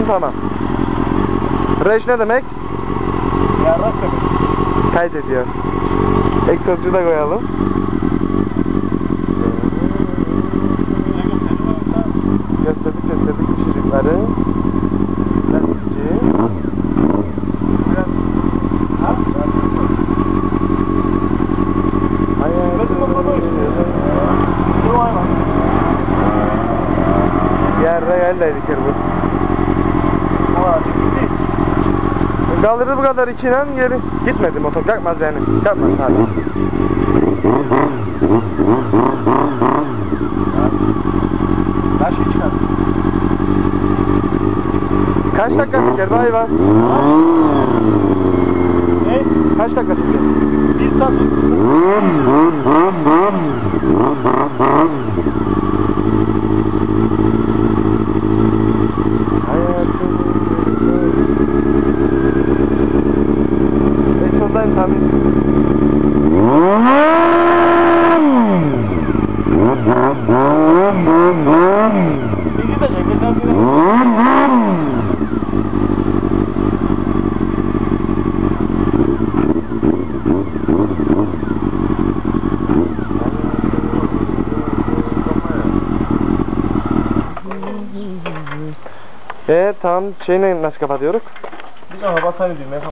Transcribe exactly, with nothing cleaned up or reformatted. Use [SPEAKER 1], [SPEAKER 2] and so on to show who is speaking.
[SPEAKER 1] tamam. Reş ne demek?
[SPEAKER 2] Yarrak demek.
[SPEAKER 1] Kaydediyor. Egzozcu da koyalım. Gösterdik gösterdik ışıkları. Lastikçi.
[SPEAKER 2] Biraz... Ha?
[SPEAKER 1] Yerre geldiydik bu. Kaldırdı bu kadar içine geri gitmedi motor, kalkmaz yani, kalkmaz abi.
[SPEAKER 2] Kaç şey çıkar?
[SPEAKER 1] Kaç dakika çeker bu hayvan?
[SPEAKER 2] Ne?
[SPEAKER 1] Kaç dakika çeker?
[SPEAKER 2] Bir saat.
[SPEAKER 1] Hayatım. Egzozdayım tabii.
[SPEAKER 2] Bilgi de çek. Mesela bir...
[SPEAKER 1] Eee tamam, şeyi nasıl kapatıyoruz?
[SPEAKER 2] Bir daha basayım diyeyim.